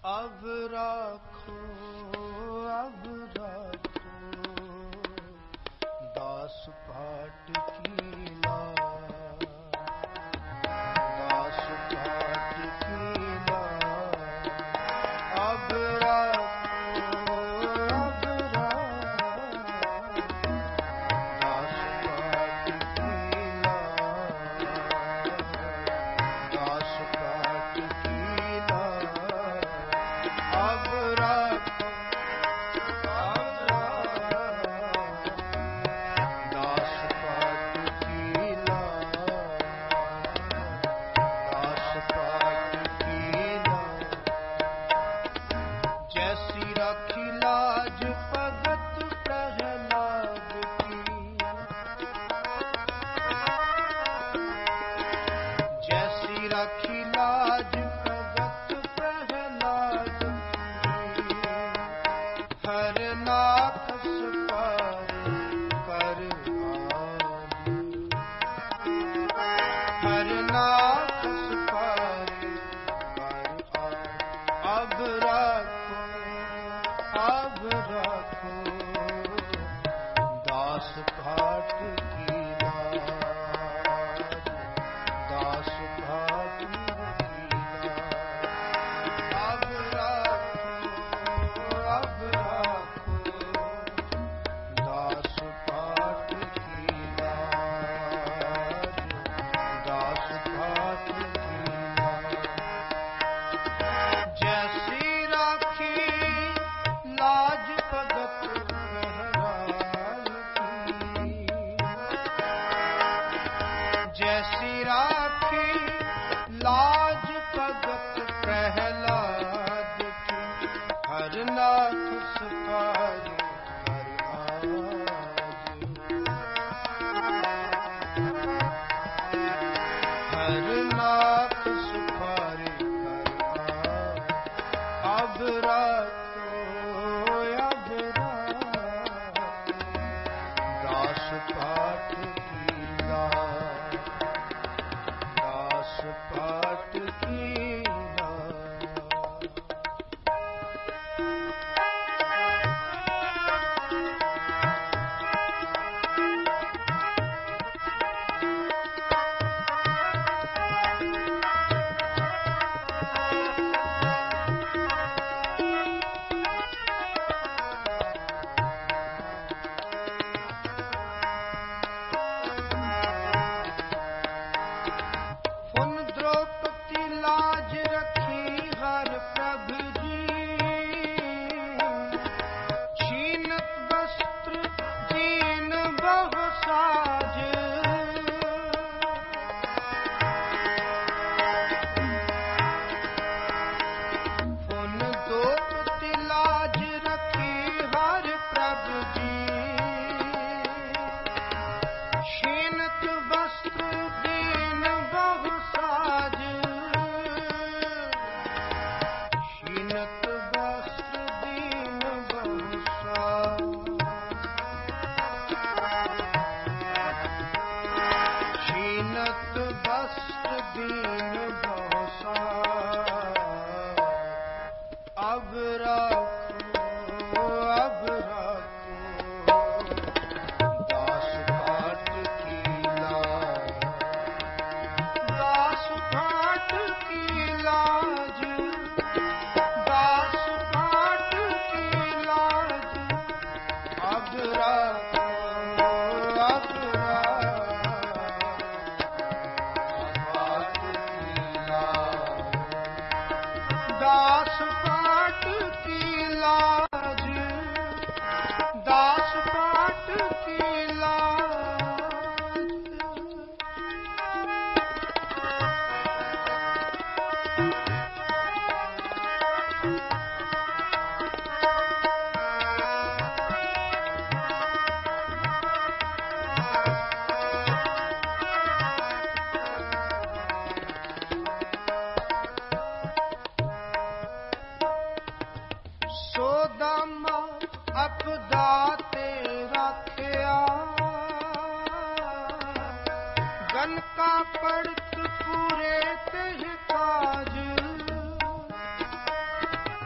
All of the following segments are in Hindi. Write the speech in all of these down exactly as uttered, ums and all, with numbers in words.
अब राखो अब राखो दास भाट की लाज, दास भाट की लाज। अब राखो अब राखो दास भाट की लाज, दास भाट की लाज। अब राखो अब राखो दास भाट की लाज, दास भाट की लाज। जैसी राखी लाज भगत प्रहलाद की, जैसी राखी लाज भगत प्रहलाद की। हर नाथ पार कर आज, हर नाथ पार कर आज। अब राखो अब राखो दास भाट की लाज, दास भाट की लाज। अब राखो अब राखो दास भाट की लाज, दास भाट की लाज। जैसी राखी लाज भगत प्रहलाद की, जैसी राखी लाज भगत प्रहलाद की। हर नाथ सफारे हर आज, हर नाथ सफारे हर आज। अब राखो अब राखो दास भाट की लाज, दास भाट की लाज। पुन द्रौपदी लाज रखी हर प्रभु जी, छीनत वस्त्र दीन बहु साज। पुन द्रौपदी लाज रखी हर प्रभु जी, छीनत वस्त्र दीन बहु साज। छीनत वस्त्र दीन बहु साज, छीनत वस्त्र दीन बहु साज। अब राखो अब राखो दास भाट की लाज, दास भाट की लाज, दास भाट की लाज। अब राखो अब राखो भाट की लाज, दास भाट की लाज, दास भाट की लाज। सोदामा अपदा ते राखिया, गन का पड़त पूरे ते काज।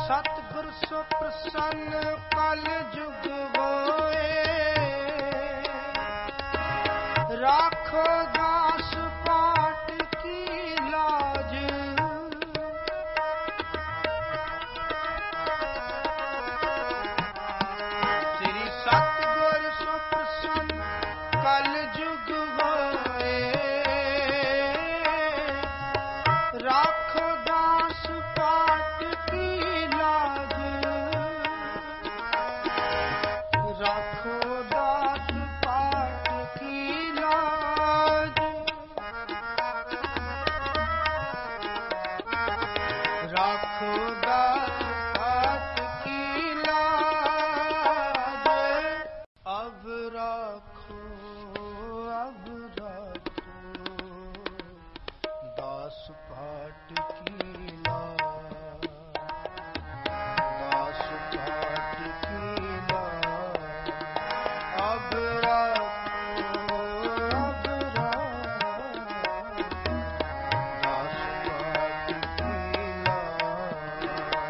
सतगुर सो प्रसन्न कल जुग होए, राखो दास पाट की लाज। श्री सतगुर सो प्रसन्न कल जुग होए, राखो दास पाट की लाज। राखो दास पाट की लाज। राखो दास पाट की लाज। अब राखो अब राखो दास पाट की लाज। दास पाट की लाज। अब राखो अब राखो दास पाट की लाज।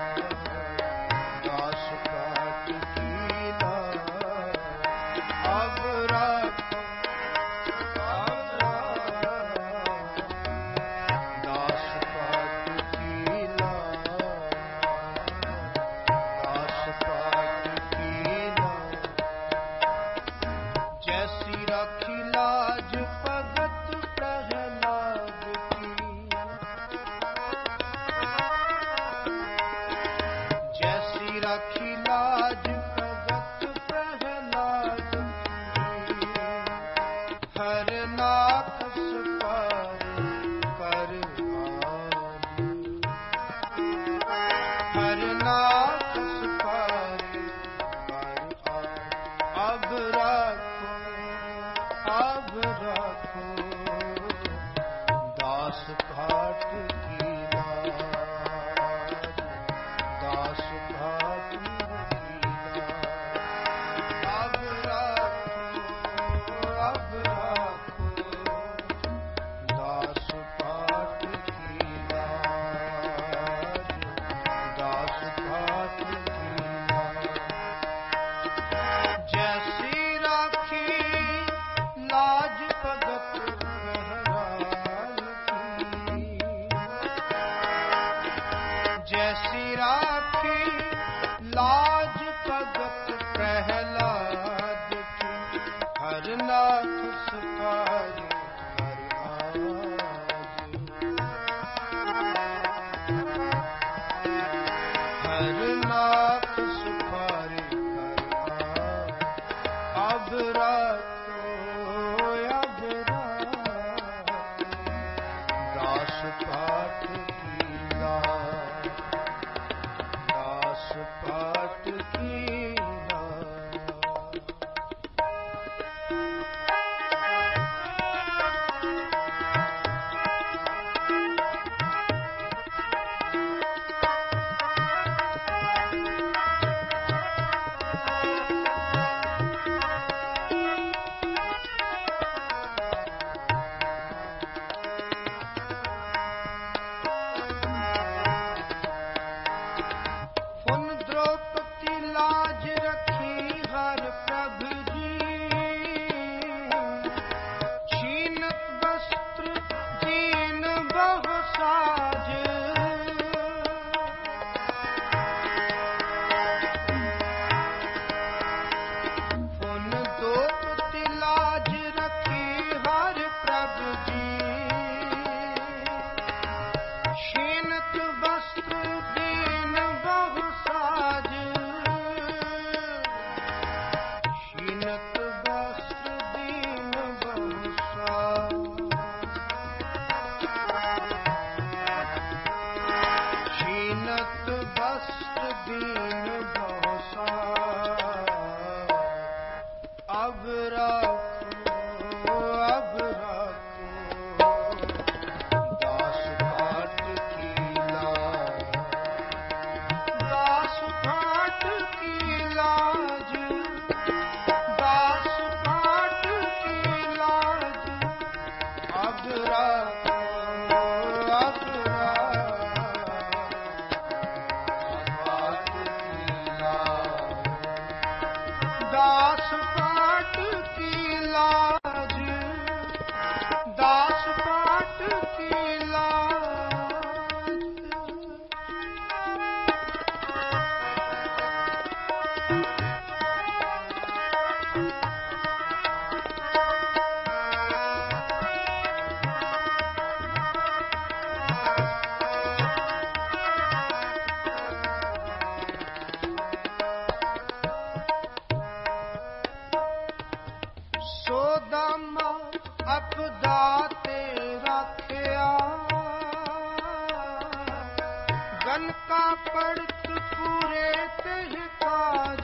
पड़त पूरे तिह काज,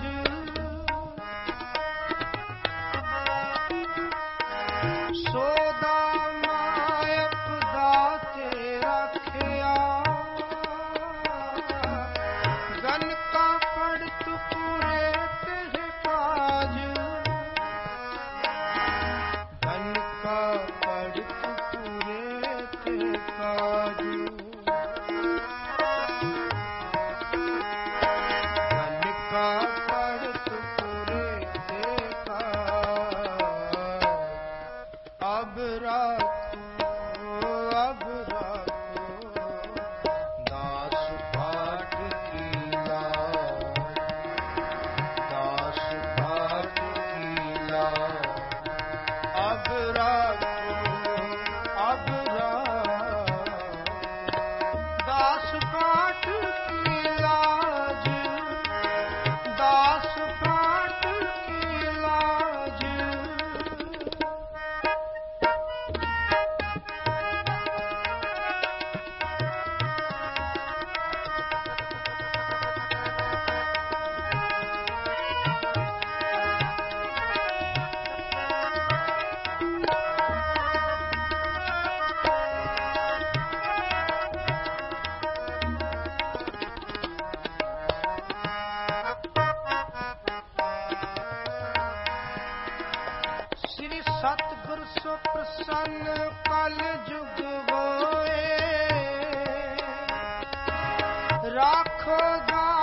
सोदा मायप दाते रखिया, गन का पड़त पूरे तिह काज, गन का पड़त पूरे तिह काज, गन का पड़त पूरे तिह काज। अब राखो अब राखो दास पाठ की लाज, दास पाठ की लाज। अब राखो अब राखो दास पाठ की लाज, दास पाठ की लाज। श्री सतगुर सो प्रसन्न कल जुग होए, राखो दा